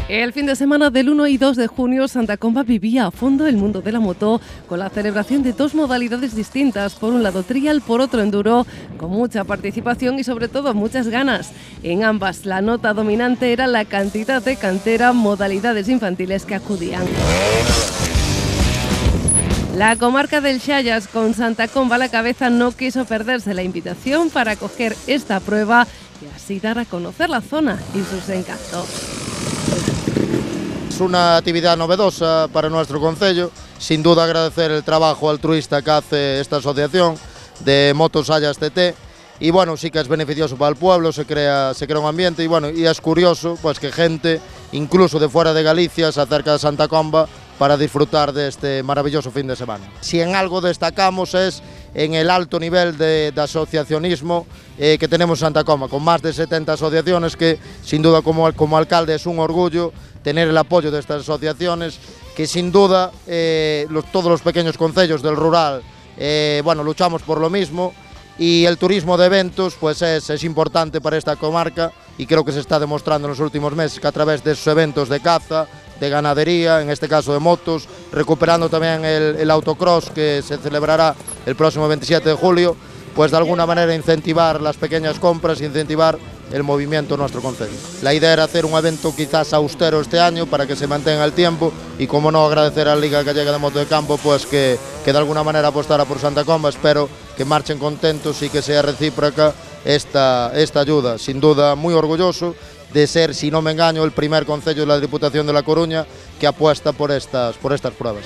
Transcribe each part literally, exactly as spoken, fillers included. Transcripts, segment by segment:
El fin de semana del uno y dos de junio, Santa Comba vivía a fondo el mundo de la moto con la celebración de dos modalidades distintas. Por un lado trial, por otro enduro, con mucha participación y sobre todo muchas ganas. En ambas, la nota dominante era la cantidad de cantera, modalidades infantiles que acudían. La comarca del Xayas, con Santa Comba a la cabeza, no quiso perderse la invitación para acoger esta prueba y así dar a conocer la zona y sus encantos. Es una actividad novedosa para nuestro concello, sin duda agradecer el trabajo altruista que hace esta asociación de Motos Xayas T T y bueno, sí que es beneficioso para el pueblo, se crea, se crea un ambiente y bueno, y es curioso pues que gente incluso de fuera de Galicia se acerca a Santa Comba para disfrutar de este maravilloso fin de semana. Si en algo destacamos es en el alto nivel de, de asociacionismo eh, que tenemos en Santa Comba, con más de setenta asociaciones que sin duda como, como alcalde es un orgullo tener el apoyo de estas asociaciones que sin duda eh, los, todos los pequeños concellos del rural eh, bueno, luchamos por lo mismo y el turismo de eventos pues es, es importante para esta comarca y creo que se está demostrando en los últimos meses que a través de esos eventos de caza, de ganadería, en este caso de motos, recuperando también el, el autocross que se celebrará el próximo veintisiete de julio, pues de alguna manera incentivar las pequeñas compras, incentivar el movimiento en nuestro concello. La idea era hacer un evento quizás austero este año para que se mantenga el tiempo y como no agradecer a la Liga Gallega de Moto de Campo pues que, que de alguna manera apostara por Santa Comba. Espero que marchen contentos y que sea recíproca esta, esta ayuda. Sin duda muy orgulloso de ser, si no me engaño, el primer concello de la Diputación de La Coruña que apuesta por estas, por estas pruebas.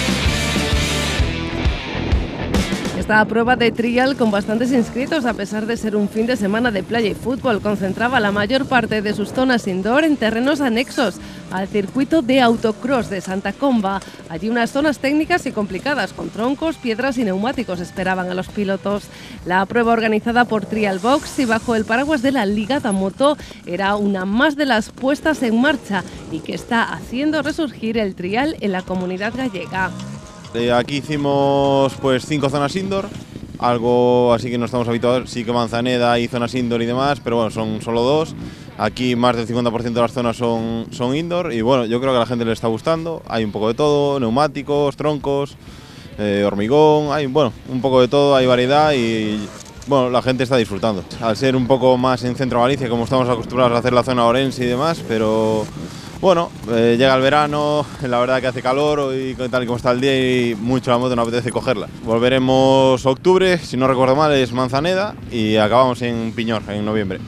Esta prueba de trial con bastantes inscritos, a pesar de ser un fin de semana de playa y fútbol, concentraba la mayor parte de sus zonas indoor en terrenos anexos al circuito de autocross de Santa Comba. Allí unas zonas técnicas y complicadas, con troncos, piedras y neumáticos esperaban a los pilotos. La prueba organizada por Trial Box y bajo el paraguas de la Liga da Moto era una más de las puestas en marcha y que está haciendo resurgir el trial en la comunidad gallega. Eh, aquí hicimos pues cinco zonas indoor, algo así que no estamos habituados, sí que Manzaneda y zonas indoor y demás, pero bueno, son solo dos. Aquí más del cincuenta por ciento de las zonas son, son indoor y bueno, yo creo que a la gente le está gustando. Hay un poco de todo, neumáticos, troncos, eh, hormigón, hay bueno, un poco de todo, hay variedad y bueno, la gente está disfrutando. Al ser un poco más en centro Galicia, como estamos acostumbrados a hacer la zona orense y demás, pero bueno, eh, llega el verano, la verdad que hace calor y tal y como está el día y mucho la moto no apetece cogerla. Volveremos octubre, si no recuerdo mal es Manzaneda y acabamos en Piñor en noviembre.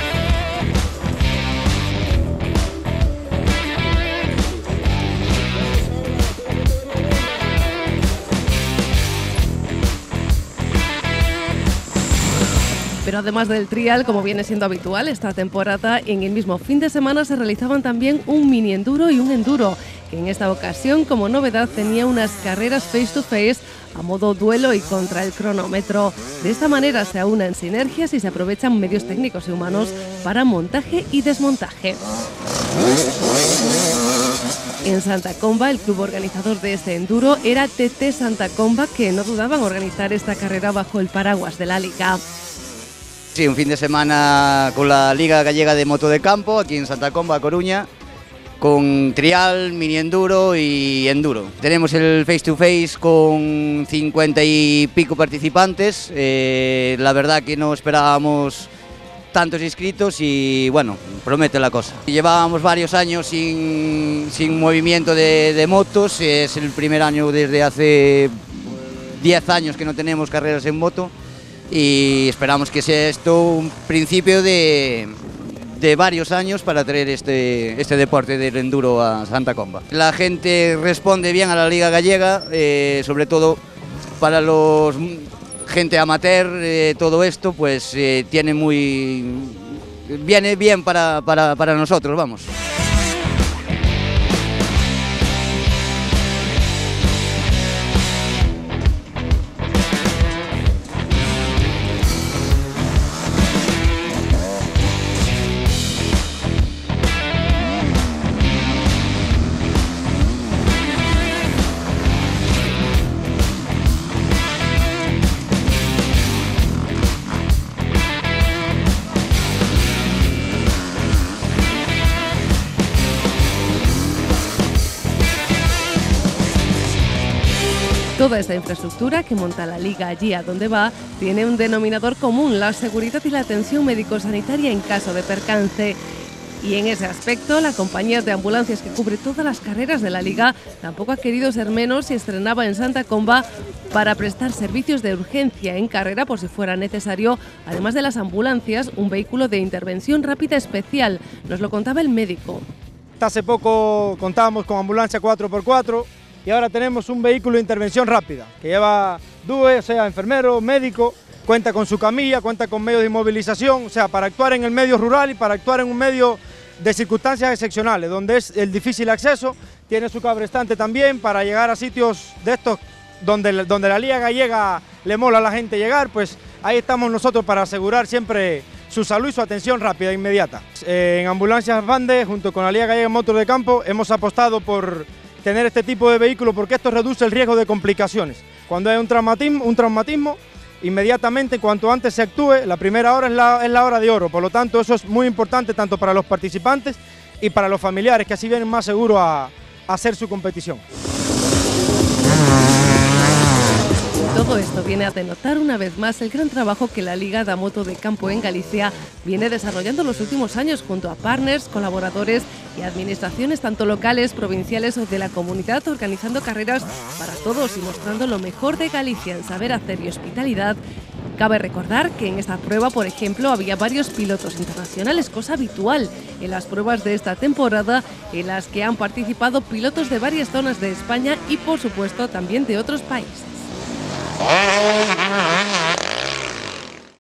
Pero además del trial, como viene siendo habitual esta temporada, en el mismo fin de semana se realizaban también un mini enduro y un enduro, que en esta ocasión, como novedad, tenía unas carreras face to face a modo duelo y contra el cronómetro. De esta manera se aunan sinergias y se aprovechan medios técnicos y humanos para montaje y desmontaje. En Santa Comba, el club organizador de este enduro era T T Santa Comba, que no dudaban en organizar esta carrera bajo el paraguas de la Liga. Sí, un fin de semana con la Liga Gallega de Moto de Campo, aquí en Santa Comba, Coruña, con trial, mini enduro y enduro. Tenemos el face to face con cincuenta y pico participantes, eh, la verdad que no esperábamos tantos inscritos y bueno, promete la cosa. Llevábamos varios años sin, sin movimiento de, de motos, es el primer año desde hace diez años que no tenemos carreras en moto. Y esperamos que sea esto un principio de, de varios años para traer este, este deporte del enduro a Santa Comba. La gente responde bien a la Liga Gallega, eh, sobre todo para los gente amateur, eh, todo esto pues eh, tiene muy, viene bien para, para, para nosotros, vamos. Toda esta infraestructura que monta la Liga allí a donde va tiene un denominador común: la seguridad y la atención médico-sanitaria en caso de percance. Y en ese aspecto, la compañía de ambulancias que cubre todas las carreras de la Liga tampoco ha querido ser menos y estrenaba en Santa Comba para prestar servicios de urgencia en carrera por si fuera necesario, además de las ambulancias, un vehículo de intervención rápida especial. Nos lo contaba el médico. Hace poco contábamos con ambulancia cuatro por cuatro y ahora tenemos un vehículo de intervención rápida que lleva D U E, o sea, enfermero, médico, cuenta con su camilla, cuenta con medios de inmovilización, o sea, para actuar en el medio rural y para actuar en un medio de circunstancias excepcionales, donde es el difícil acceso. Tiene su cabrestante también para llegar a sitios de estos donde, donde la Liga Gallega le mola a la gente llegar, pues ahí estamos nosotros para asegurar siempre su salud y su atención rápida e inmediata. Eh, en Ambulancias Bande, junto con la Liga Gallega Motor de Campo, hemos apostado por tener este tipo de vehículo porque esto reduce el riesgo de complicaciones. Cuando hay un traumatismo, un traumatismo inmediatamente, cuanto antes se actúe, la primera hora es la, es la hora de oro. Por lo tanto, eso es muy importante tanto para los participantes y para los familiares, que así vienen más seguros a, a hacer su competición. Todo esto viene a denotar una vez más el gran trabajo que la Liga da Moto de Campo en Galicia viene desarrollando en los últimos años junto a partners, colaboradores y administraciones tanto locales, provinciales o de la comunidad, organizando carreras para todos y mostrando lo mejor de Galicia en saber hacer y hospitalidad. Cabe recordar que en esta prueba, por ejemplo, había varios pilotos internacionales, cosa habitual en las pruebas de esta temporada, en las que han participado pilotos de varias zonas de España y, por supuesto, también de otros países.